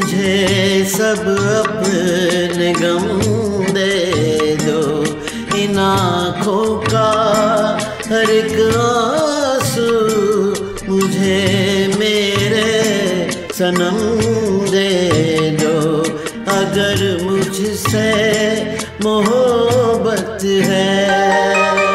मुझे सब अपने गम दे दो। इन आँखों का हर एक आंसू मुझे मेरे सनम दे दो। अगर मुझसे मोहब्बत है,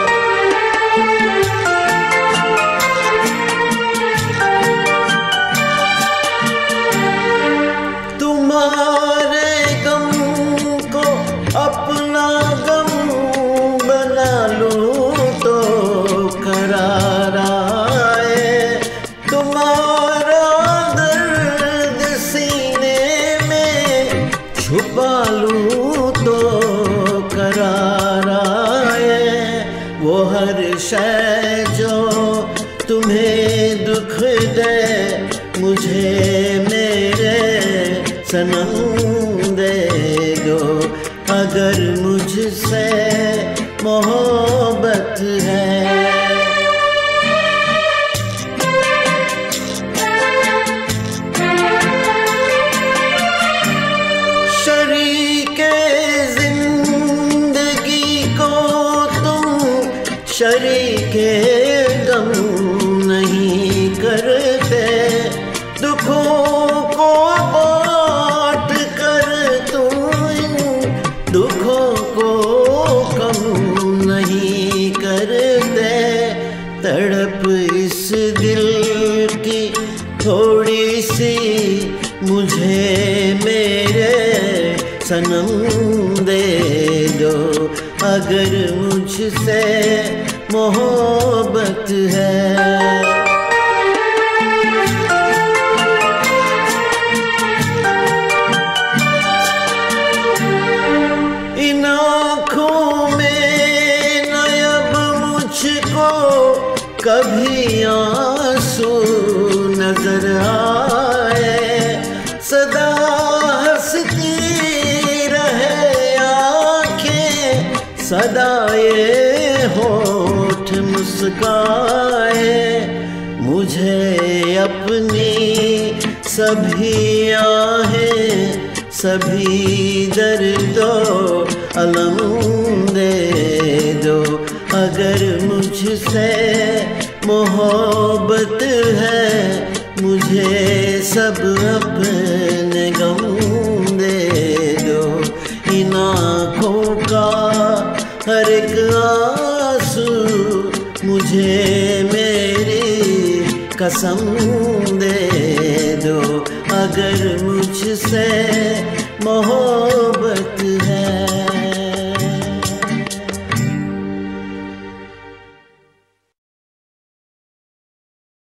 तुम्हारे गम को अपना गम बना लूं तो करार आए। तुम्हारा दर्द सीने में छुपा लूं तो करार आए। वो हर शय जो तुम्हें दुख दे मुझे मेरे सनम दे दो। अगर मुझसे मोहब्बत है, शरीके जिंदगी को तुम शरीके गम नहीं करते। दुखों को बांट कर तुम इन दुखों को कम नहीं करते। तड़प इस दिल की थोड़ी सी मुझे मेरे सनम दे दो। अगर मुझसे मोहब्बत है, इन आँखों में न अब मुझको कभी आंसू नजर आए। सदा हंसती रहे आँखें, सदा ये होठ मुस्काए। मुझे अपनी सभी आहें सभी दर्दो अलम दे दो। अगर मुझसे मोहब्बत है मुझे सब अपने गम दे दो। इन आँखों का हर एक आंसू मुझे मेरी कसम दे दो। अगर मुझसे मोहब्बत